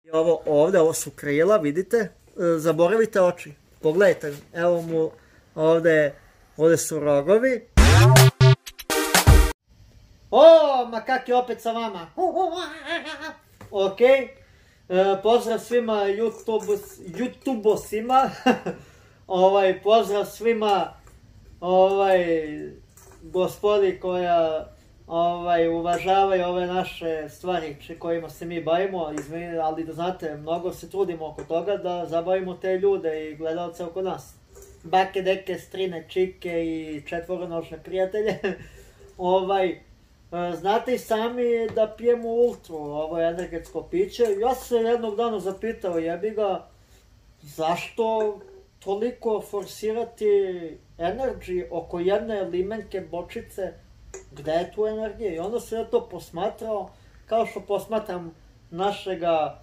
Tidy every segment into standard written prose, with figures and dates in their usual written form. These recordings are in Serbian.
Ovo ovde, ovo su krila, vidite? Zaboravite oči. Pogledajte, evo mu ovde su rogovi. O, makaki opet sa vama. Ok. Pozdrav svima YouTubosima. Pozdrav svima gospodi koja uvažavaju ove naše stvari kojima se mi bavimo, ali da znate, mnogo se trudimo oko toga da zabavimo te ljude i gledalce oko nas. Bake, deke, strine, čike i četvoronožne prijatelje. Znate i sami da pijemo Ultru, ovo je energetsko piće. Ja sam se jednog dana zapitao, jebi ga, zašto toliko forsirati energy oko jedne limenke bočice, gde je tu energija? I onda sam ja to posmatrao, kao što posmatram našega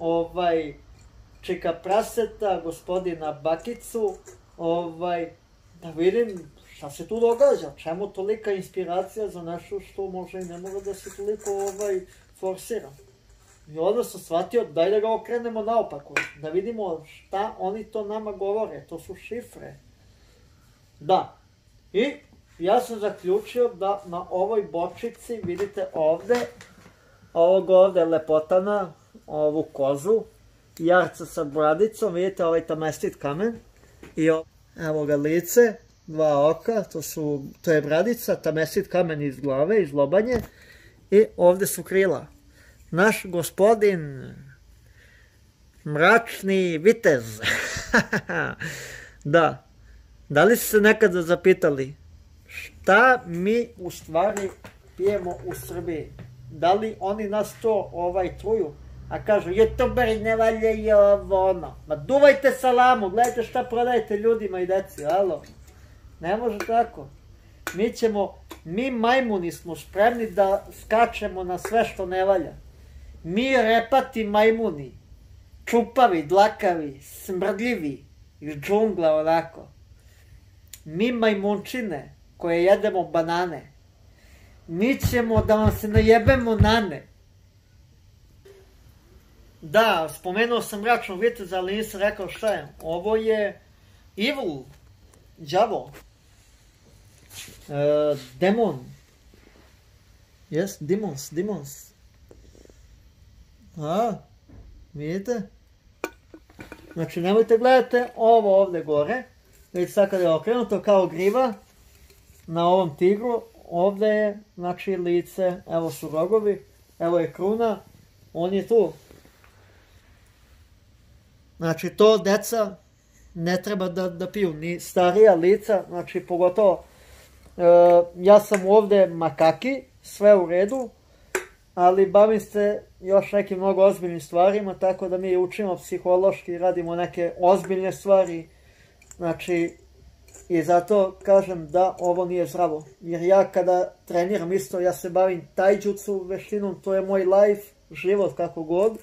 čika praseta, gospodina Bakicu, da vidim šta se tu događa, čemu tolika inspiracija za nešto što može i ne mora da se toliko forsira. I onda sam shvatio, daj da ga okrenemo naopako, da vidimo šta oni to nama govore, to su šifre. Da, i ja sam zaključio da na ovoj bočici, vidite ovde, ovog ovde lepotana, ovu kozu, jarca sa bradicom, vidite ovaj tamestit kamen, i evo ga lice, dva oka, to je bradica, tamestit kamen iz glave, iz lobanje, i ovde su krila. Naš gospodin, mračni vitez. Da li ste se nekada zapitali šta mi u stvari pijemo u Srbiji? Da li oni nas to truju? A kažu, youtuberi ne valjaju ovo ono. Ma duvajte salamu, gledajte šta prodajete ljudima i deci, alo. Ne može tako. Mi majmuni smo spremni da skačemo na sve što ne valja. Mi repati majmuni, čupavi, dlakavi, smrdljivi, iz džungla onako. Mi majmunčine koje jedemo banane, mi ćemo da vam se najebemo nane. Da, spomenuo sam mračnog viteza, ali nisam rekao šta je. Ovo je evil, đavo, demon. Yes, demons. Vidite? Znači, nemojte gledate ovo ovde gore. Vidite sad kada je okrenuto kao griva na ovom tigru. Ovde je, znači, lice, evo su rogovi, evo je kruna, on je tu. Znači, to deca ne treba da piju, ni starija lica, znači, pogotovo. Ja sam ovde makaki, sve u redu, ali bavim se još nekim mnogo ozbiljnim stvarima, tako da mi učimo psihološki, radimo neke ozbiljne stvari, znači, i zato kažem da ovo nije zdravo. Jer ja kada treniram isto, ja se bavim taijutsu veštinom, to je moj life, život kako god.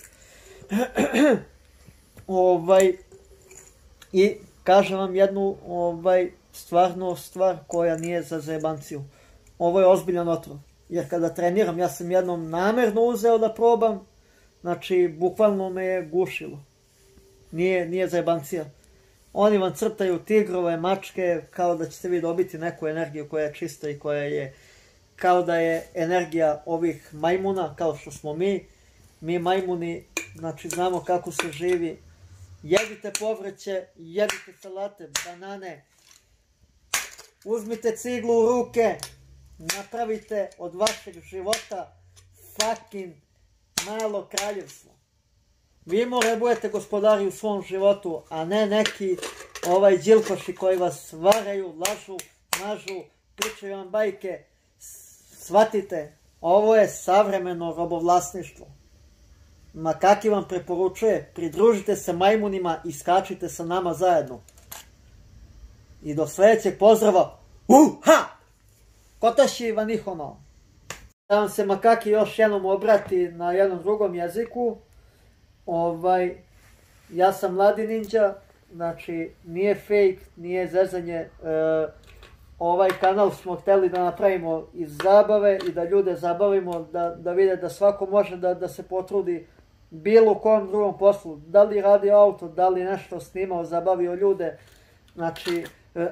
I kažem vam jednu stvarno stvar koja nije za zajebanciju. Ovo je ozbiljan otrov. Jer kada treniram, ja sam jednom namerno uzeo da probam, znači bukvalno me je gušilo. Nije zajebancija. Oni vam crtaju tigrove, mačke, kao da ćete vi dobiti neku energiju koja je čista i koja je, kao da je energija ovih majmuna, kao što smo mi. Mi majmuni, znači znamo kako se živi. Jedite povrće, jedite salate, banane. Uzmite ciglu u ruke, napravite od vašeg života fucking malo kraljevstvo. Vi morate budete gospodari u svom životu, a ne neki đilkoši koji vas varaju, lažu, mažu, pričaju vam bajke. Shvatite, ovo je savremeno robovlasništvo. Makaki vam preporučuje, pridružite se majmunima i skačite sa nama zajedno. I do sljedećeg pozdrava. Kotaši vanihono. Da vam se Makaki još jednom obrati na jednom drugom jeziku. Ja sam Mladi Ninja, znači nije fake, nije zezanje. Ovaj kanal smo hteli da napravimo iz zabave i da ljude zabavimo, da vide da svako može da se potrudi bilo kom drugom poslu, da li radio auto, da li nešto snimao, zabavio ljude, znači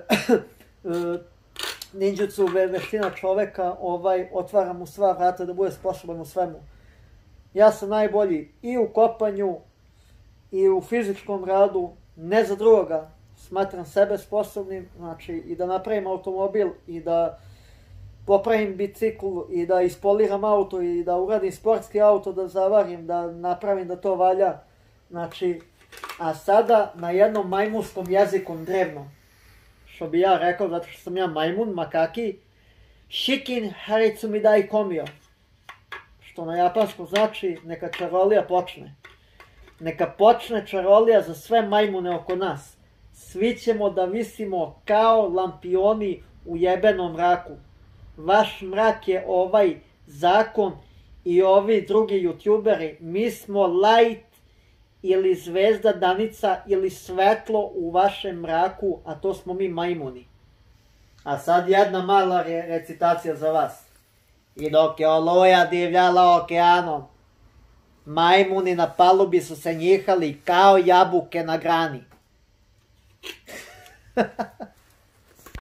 ninjutsu veština čoveka, otvara mu sva vrata da bude sposoban u svemu. Ja sam najbolji i u kopanju, i u fizičkom radu, ne za drugoga. Smatram sebe sposobnim, znači i da napravim automobil, i da popravim bicikl, i da ispoliram auto, i da uradim sportski auto, da zavarim, da napravim da to valja. Znači, a sada na jednom majmunskom jeziku drevnom, što bi ja rekao, zato što sam ja majmun, makaki, Shikin haricu mi dai komio, što na japanskom znači neka čarolija počne. Neka počne čarolija za sve majmune oko nas. Svi ćemo da visimo kao lampioni u jebenom mraku. Vaš mrak je ovaj zakon i ovi drugi youtuberi. Mi smo light ili zvezda danica ili svetlo u vašem mraku, a to smo mi majmuni. A sad jedna mala recitacija za vas. I dok je oluja divljala okeanom, majmuni na palubi su se njihali kao jabuke na grani.